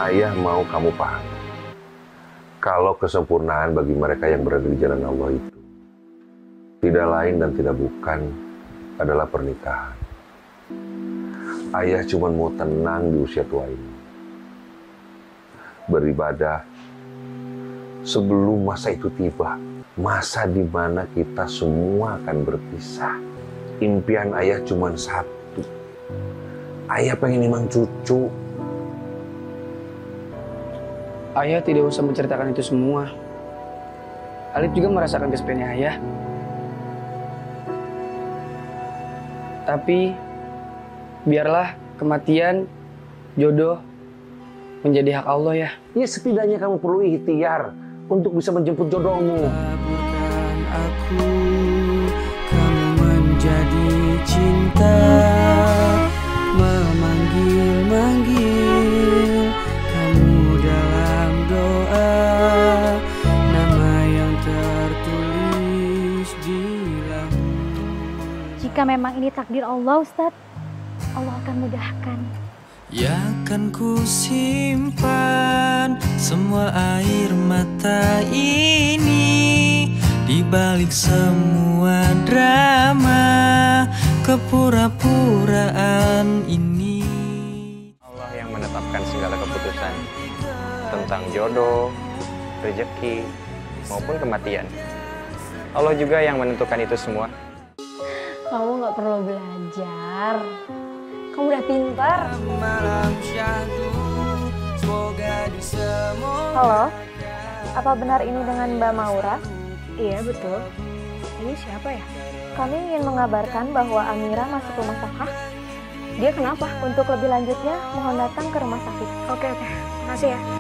Ayah mau kamu paham, kalau kesempurnaan bagi mereka yang berada di jalan Allah itu tidak lain dan tidak bukan adalah pernikahan. Ayah cuma mau tenang di usia tua ini, beribadah sebelum masa itu tiba, masa di mana kita semua akan berpisah. Impian ayah cuma satu, ayah pengen nimang cucu. Ayah tidak usah menceritakan itu semua. Alif juga merasakan kesepiannya ayah. Tapi biarlah kematian, jodoh menjadi hak Allah ya. Ya setidaknya kamu perlu ikhtiar untuk bisa menjemput jodohmu. Kaburkan aku, kamu menjadi cinta, memanggil-manggil kamu dalam doa, nama yang tertulis di lahir. Jika memang ini takdir Allah, Ustadz, Allah akan mudahkan. Ya kan ku simpan semua air mata ini, di balik semua drama kepura-puraan ini. Allah yang menetapkan segala keputusan tentang jodoh, rezeki, maupun kematian. Allah juga yang menentukan itu semua. Kamu nggak perlu belajar. Kamu udah pintar. Halo, apa benar ini dengan Mbak Maura? Iya betul. Ini siapa ya? Kami ingin mengabarkan bahwa Amira masuk rumah sakit. Dia kenapa? Untuk lebih lanjutnya, mohon datang ke rumah sakit. Oke, makasih ya.